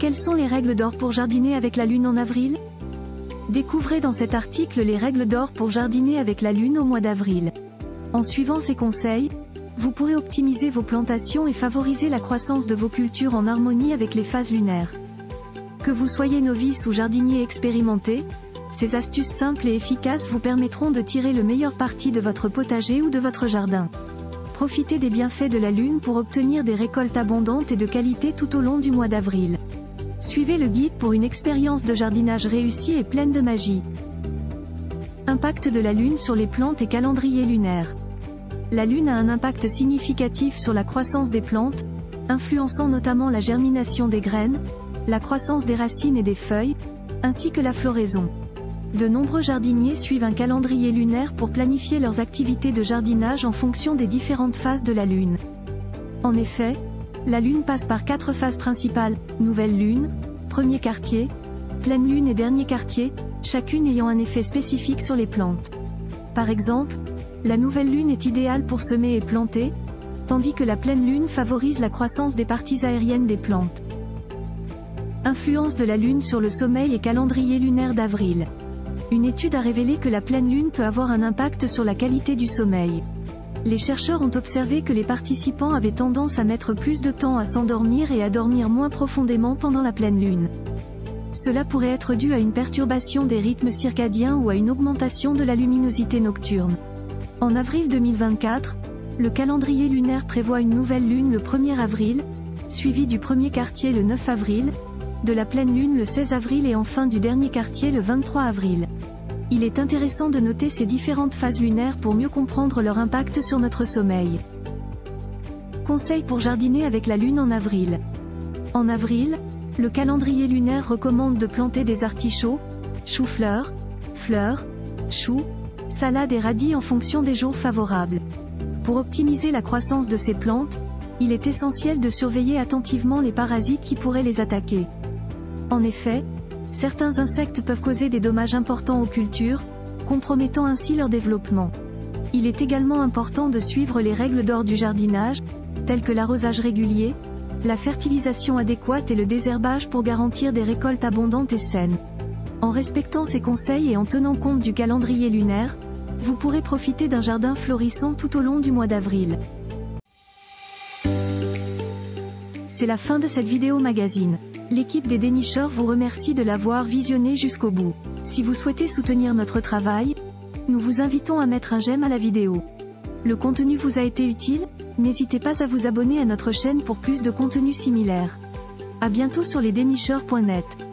Quelles sont les règles d'or pour jardiner avec la Lune en avril? Découvrez dans cet article les règles d'or pour jardiner avec la Lune au mois d'avril. En suivant ces conseils, vous pourrez optimiser vos plantations et favoriser la croissance de vos cultures en harmonie avec les phases lunaires. Que vous soyez novice ou jardinier expérimenté, ces astuces simples et efficaces vous permettront de tirer le meilleur parti de votre potager ou de votre jardin. Profitez des bienfaits de la Lune pour obtenir des récoltes abondantes et de qualité tout au long du mois d'avril. Suivez le guide pour une expérience de jardinage réussie et pleine de magie. Impact de la Lune sur les plantes et calendrier lunaire. La Lune a un impact significatif sur la croissance des plantes, influençant notamment la germination des graines, la croissance des racines et des feuilles, ainsi que la floraison. De nombreux jardiniers suivent un calendrier lunaire pour planifier leurs activités de jardinage en fonction des différentes phases de la Lune. En effet, la Lune passe par 4 phases principales, nouvelle Lune, premier quartier, pleine Lune et dernier quartier, chacune ayant un effet spécifique sur les plantes. Par exemple, la nouvelle Lune est idéale pour semer et planter, tandis que la pleine Lune favorise la croissance des parties aériennes des plantes. Influence de la Lune sur le sommeil et calendrier lunaire d'avril. Une étude a révélé que la pleine Lune peut avoir un impact sur la qualité du sommeil. Les chercheurs ont observé que les participants avaient tendance à mettre plus de temps à s'endormir et à dormir moins profondément pendant la pleine Lune. Cela pourrait être dû à une perturbation des rythmes circadiens ou à une augmentation de la luminosité nocturne. En avril 2024, le calendrier lunaire prévoit une nouvelle Lune le 1er avril, suivie du premier quartier le 9 avril, de la pleine Lune le 16 avril et enfin du dernier quartier le 23 avril. Il est intéressant de noter ces différentes phases lunaires pour mieux comprendre leur impact sur notre sommeil. Conseils pour jardiner avec la Lune en avril. En avril, le calendrier lunaire recommande de planter des artichauts, choux-fleurs, fleurs, choux, salades et radis en fonction des jours favorables. Pour optimiser la croissance de ces plantes, il est essentiel de surveiller attentivement les parasites qui pourraient les attaquer. En effet, certains insectes peuvent causer des dommages importants aux cultures, compromettant ainsi leur développement. Il est également important de suivre les règles d'or du jardinage, telles que l'arrosage régulier, la fertilisation adéquate et le désherbage pour garantir des récoltes abondantes et saines. En respectant ces conseils et en tenant compte du calendrier lunaire, vous pourrez profiter d'un jardin florissant tout au long du mois d'avril. C'est la fin de cette vidéo magazine. L'équipe des dénicheurs vous remercie de l'avoir visionné jusqu'au bout. Si vous souhaitez soutenir notre travail, nous vous invitons à mettre un j'aime à la vidéo. Le contenu vous a été utile? N'hésitez pas à vous abonner à notre chaîne pour plus de contenu similaire. À bientôt sur lesdénicheurs.net.